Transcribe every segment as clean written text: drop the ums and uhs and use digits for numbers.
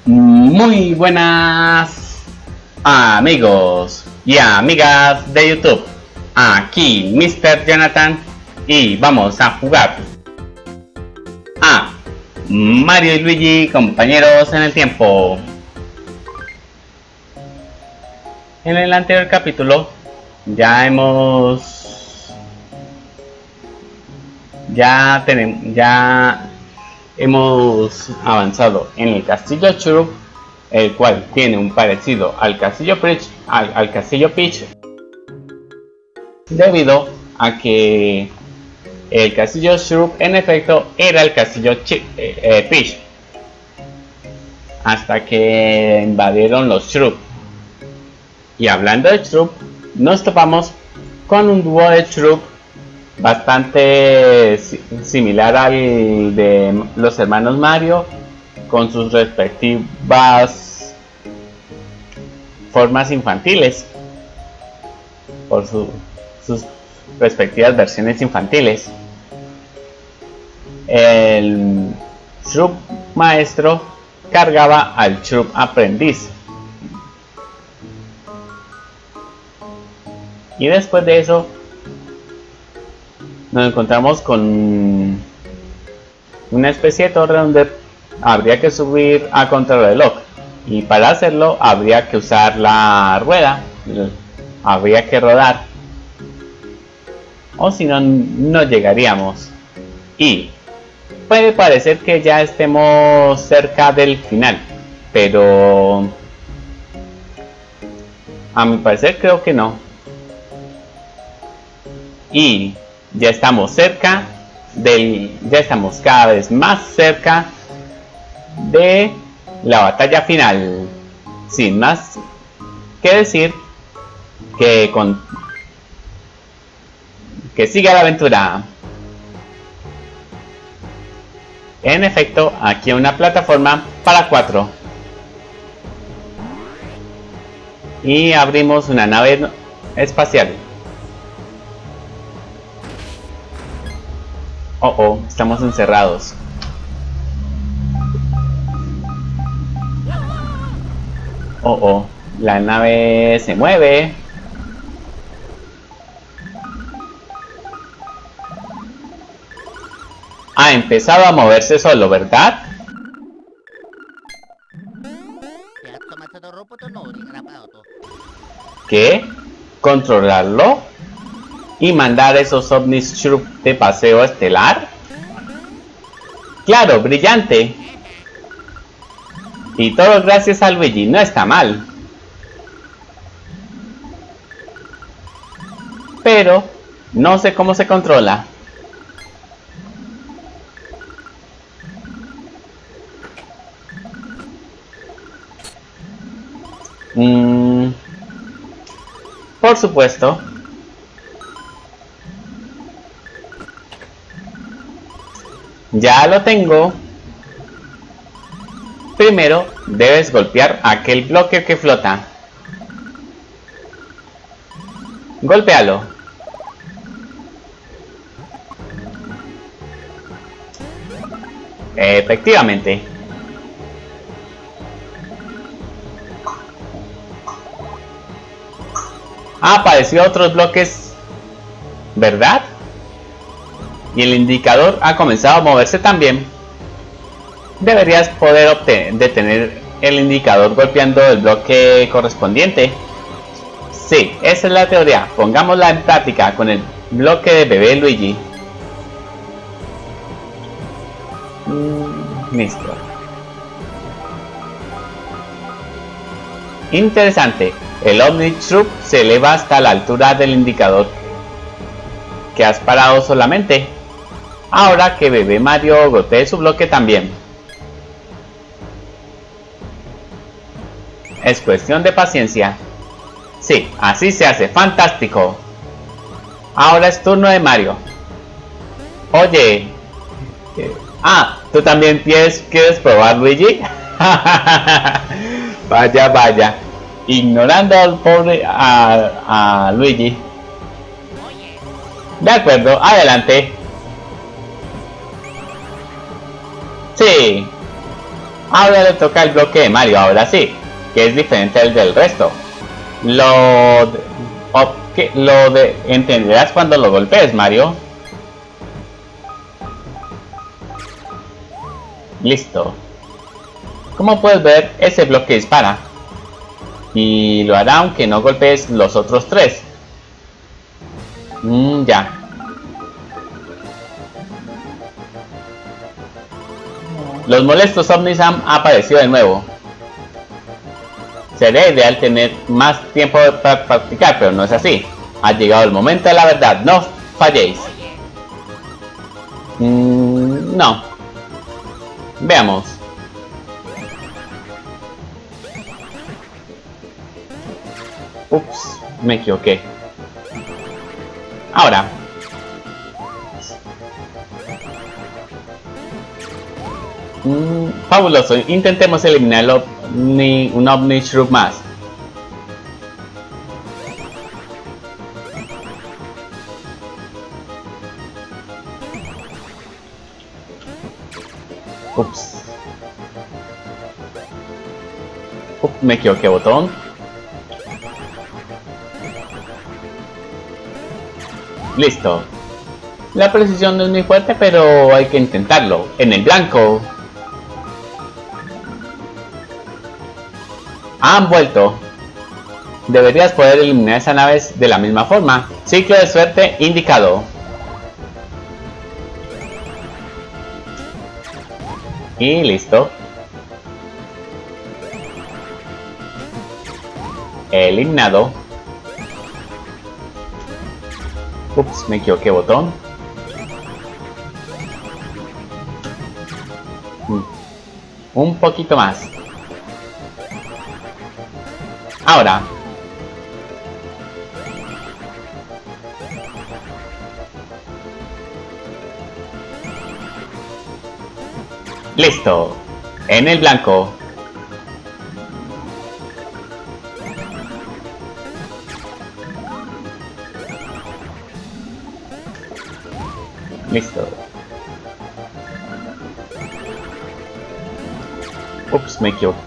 Muy buenas amigos y amigas de YouTube. Aquí Mr. Jonathan y vamos a jugar a Mario y Luigi, compañeros en el tiempo. En el anterior capítulo ya hemos avanzado en el castillo Shroop, el cual tiene un parecido al castillo Peach, debido a que el castillo Shroop en efecto era el castillo Peach, hasta que invadieron los Shroop. Y hablando de Shroop, nos topamos con un dúo de Shroop bastante similar al de los hermanos Mario, con sus respectivas formas infantiles, por sus respectivas versiones infantiles. El Shroop maestro cargaba al Shroop aprendiz, y después de eso nos encontramos con una especie de torre donde habría que subir a contrarreloj, y para hacerlo habría que usar la rueda, habría que rodar, o si no, no llegaríamos. Y puede parecer que ya estemos cerca del final, pero a mi parecer creo que no. Y ya estamos cada vez más cerca de la batalla final. Sin más que decir, que siga la aventura. En efecto, aquí hay una plataforma para 4 y abrimos una nave espacial. Oh, estamos encerrados. Oh, la nave se mueve. Ha empezado a moverse solo, ¿verdad? ¿Qué? ¿Controlarlo? ¿Y mandar esos ovnis Shroop de paseo estelar? ¡Claro, brillante! Y todo gracias a Luigi, no está mal. Pero no sé cómo se controla. Por supuesto. Ya lo tengo. Primero debes golpear aquel bloque que flota. Golpéalo. Efectivamente. Ha aparecido otros bloques, ¿verdad? Y el indicador ha comenzado a moverse también. Deberías poder detener el indicador golpeando el bloque correspondiente. Sí, esa es la teoría. Pongámosla en práctica con el bloque de bebé Luigi. Listo. Interesante. El Omni Shroop se eleva hasta la altura del indicador que has parado solamente. Ahora que bebé Mario golpee su bloque también. Es cuestión de paciencia. Sí, así se hace. Fantástico. Ahora es turno de Mario. Oye. ¿Tú también quieres probar, Luigi? Vaya. Ignorando al pobre a Luigi. De acuerdo, adelante. Sí. Ahora le toca el bloque de Mario, ahora sí, que es diferente al del resto. Entenderás cuando lo golpees, Mario. Listo. Como puedes ver, ese bloque dispara. Y lo hará aunque no golpees los otros tres. Ya. Los molestos ovnis han aparecido de nuevo. Sería ideal tener más tiempo para practicar, pero no es así. Ha llegado el momento de la verdad, no falléis. No. Veamos. Ups, me equivoqué. Ahora. Fabuloso, intentemos eliminarlo ni un Omni Shroom más. Ups. Me equivoqué botón. Listo. La precisión no es muy fuerte, pero hay que intentarlo. En el blanco. Han vuelto. Deberías poder eliminar esa nave de la misma forma. Ciclo de suerte indicado. Y listo. Eliminado. Ups, me equivoqué botón. Un poquito más. Ahora. Listo. En el blanco. Listo. Ups, me equivoqué.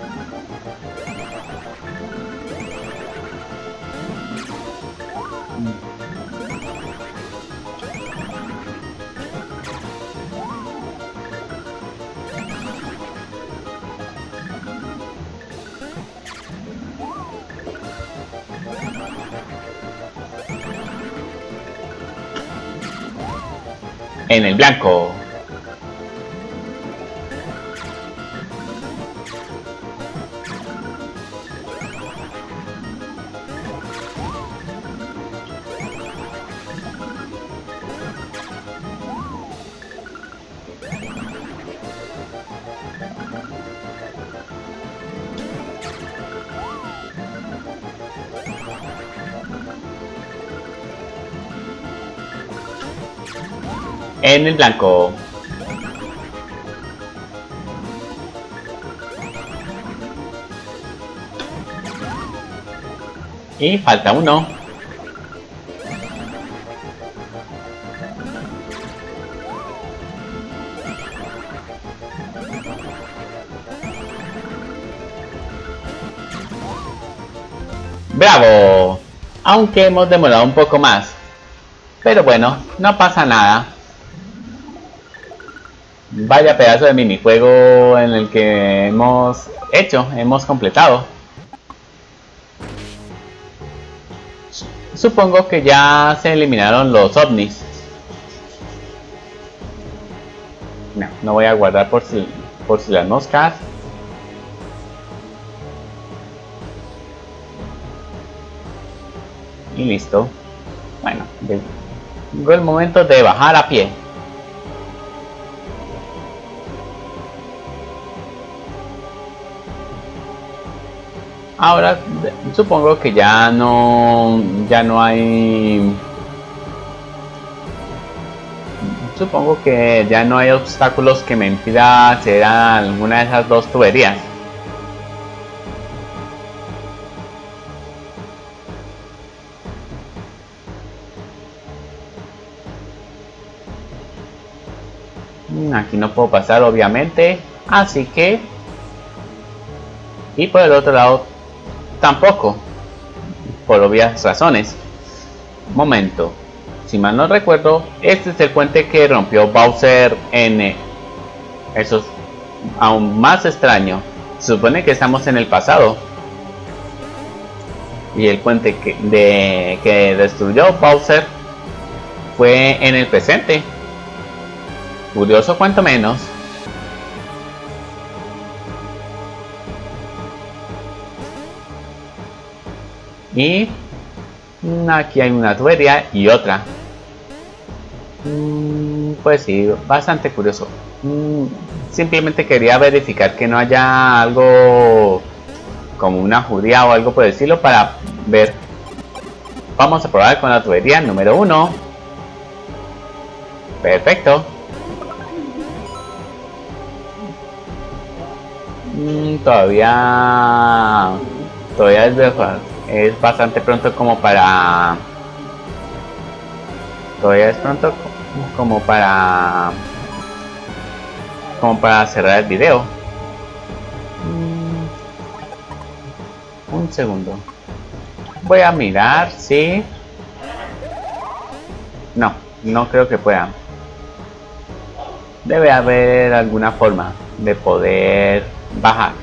En el blanco. En el blanco. Y falta uno. ¡Bravo! Aunque hemos demorado un poco más. Pero bueno, no pasa nada. Vaya pedazo de minijuego en el que hemos completado. Supongo que ya se eliminaron los ovnis. No voy a guardar por si las moscas. Y listo. Bueno, llegó el momento de bajar a pie. Ahora supongo que ya no hay. Supongo que ya no hay obstáculos que me impida acceder a alguna de esas dos tuberías. Aquí no puedo pasar obviamente, así que Y por el otro lado tampoco, por obvias razones. Momento, si mal no recuerdo, este es el puente que rompió Bowser N. Eso es aún más extraño. Se supone que estamos en el pasado y el puente que destruyó Bowser fue en el presente. Curioso cuanto menos. Y aquí hay una tubería y otra. Pues sí, bastante curioso. Simplemente quería verificar que no haya algo como una judía o algo por el estilo para ver. Vamos a probar con la tubería número 1. Perfecto. Todavía es bastante pronto como para... Todavía es pronto como para cerrar el video. Un segundo. Voy a mirar si... No creo que pueda. Debe haber alguna forma de poder bajar.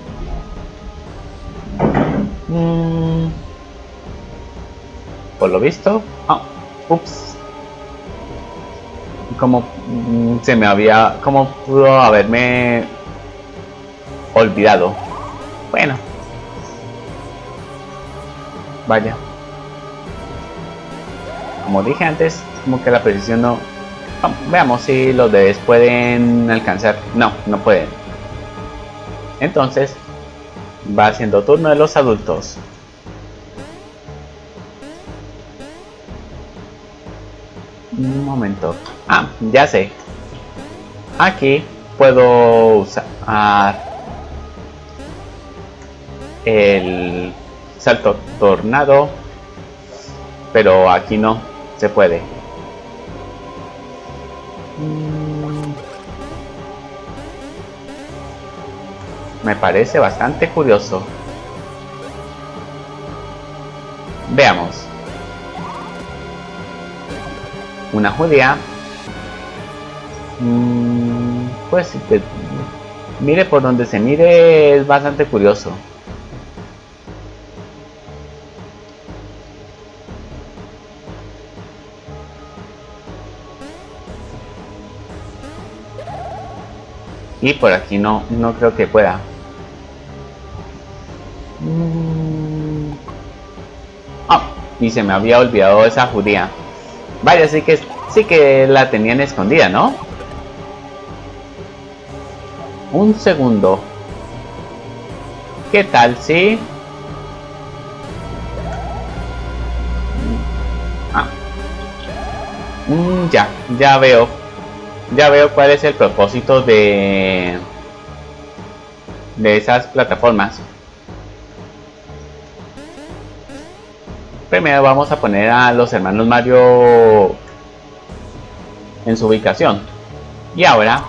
Por lo visto... ups. Como se me había... Como pudo haberme olvidado. Bueno. Vaya. Como dije antes, como que la precisión no... Veamos si los bebés pueden alcanzar. No pueden. Entonces, va siendo turno de los adultos. Un momento. Ya sé. Aquí puedo usar el salto tornado, pero aquí no se puede. Me parece bastante curioso. Veamos. Una judía. Pues mire, por donde se mire es bastante curioso. Y por aquí no creo que pueda. Y se me había olvidado esa judía. Vaya, sí que la tenían escondida, ¿no? Un segundo. ¿Qué tal si...? Ya veo. Ya veo cuál es el propósito de esas plataformas. Primero vamos a poner a los hermanos Mario en su ubicación. Y ahora...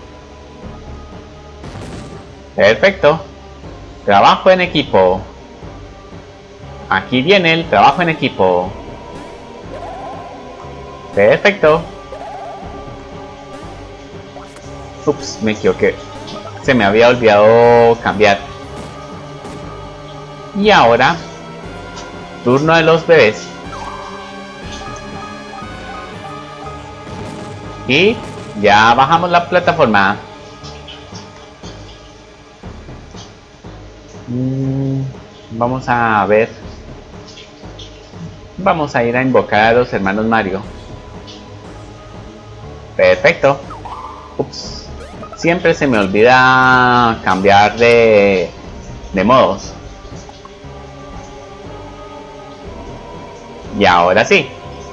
Perfecto. Trabajo en equipo. Aquí viene el trabajo en equipo. Perfecto. Ups, me equivoqué. Se me había olvidado cambiar. Y ahora... turno de los bebés. Y ya bajamos la plataforma. Vamos a ver. Vamos a ir a invocar a los hermanos Mario. Perfecto. Ups. Siempre se me olvida cambiar de modos. Y ahora sí.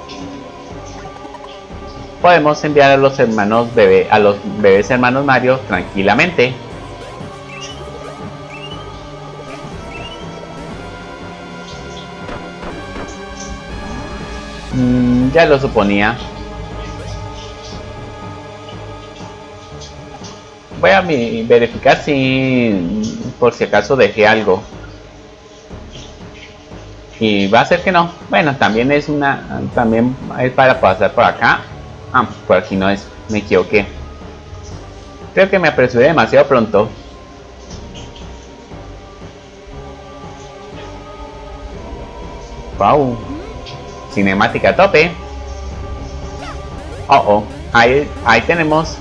Podemos enviar a los bebés hermanos Mario tranquilamente. Ya lo suponía. Voy a verificar si por si acaso dejé algo. Y va a ser que no. Bueno, también es también es para pasar por acá. Ah, por aquí no es. Me equivoqué. Creo que me apresuré demasiado pronto. Wow. Cinemática a tope. Oh, ahí tenemos.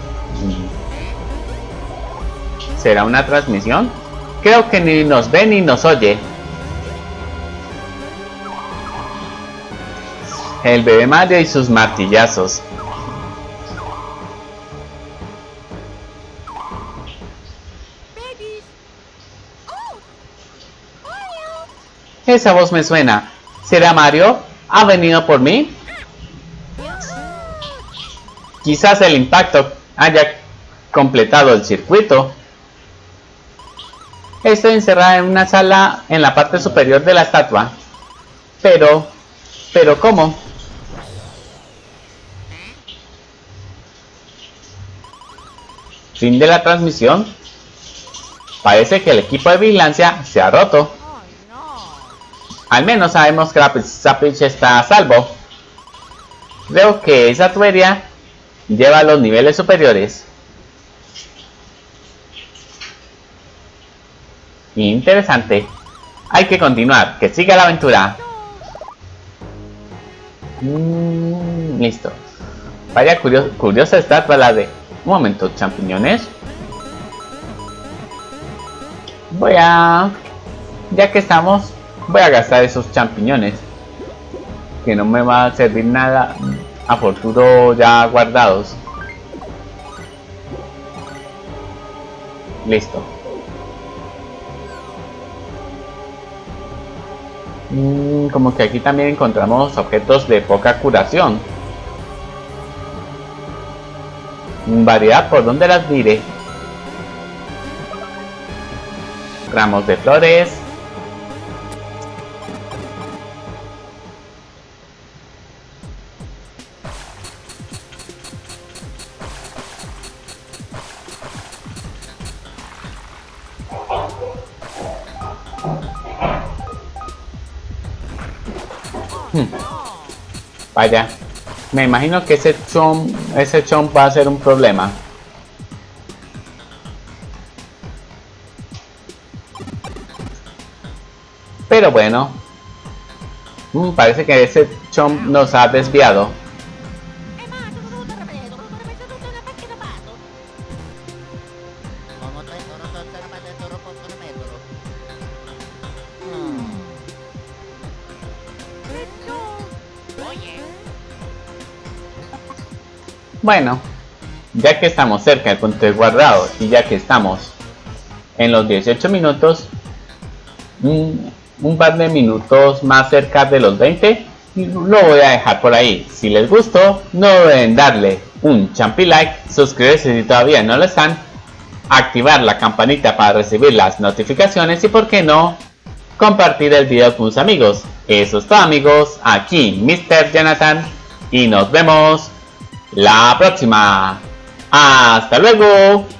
¿Será una transmisión? Creo que ni nos ve ni nos oye. El bebé Mario y sus martillazos. Esa voz me suena. ¿Será Mario? ¿Ha venido por mí? Quizás el impacto haya completado el circuito. Estoy encerrada en una sala en la parte superior de la estatua. Pero ¿cómo? Fin de la transmisión. Parece que el equipo de vigilancia se ha roto. Al menos sabemos que la princesa Peach está a salvo. Creo que esa tubería lleva a los niveles superiores. Interesante. Hay que continuar. Que siga la aventura. Listo. Vaya curiosa estatua la de... Un momento, champiñones. Ya que estamos, voy a gastar esos champiñones. Que no me va a servir nada a futuro ya guardados. Listo. Como que aquí también encontramos objetos de poca curación. Variedad por donde las mire. Ramos de flores. Vaya, me imagino que ese chomp va a ser un problema. Pero bueno, parece que ese chomp nos ha desviado. Bueno, ya que estamos cerca del punto de guardado y ya que estamos en los 18 minutos, un par de minutos más cerca de los 20, lo voy a dejar por ahí. Si les gustó, no deben darle un champi like, suscribirse si todavía no lo están, activar la campanita para recibir las notificaciones y, por qué no, compartir el video con sus amigos. Eso es todo, amigos. Aquí Mr. Jonathan y nos vemos la próxima. ¡Hasta luego!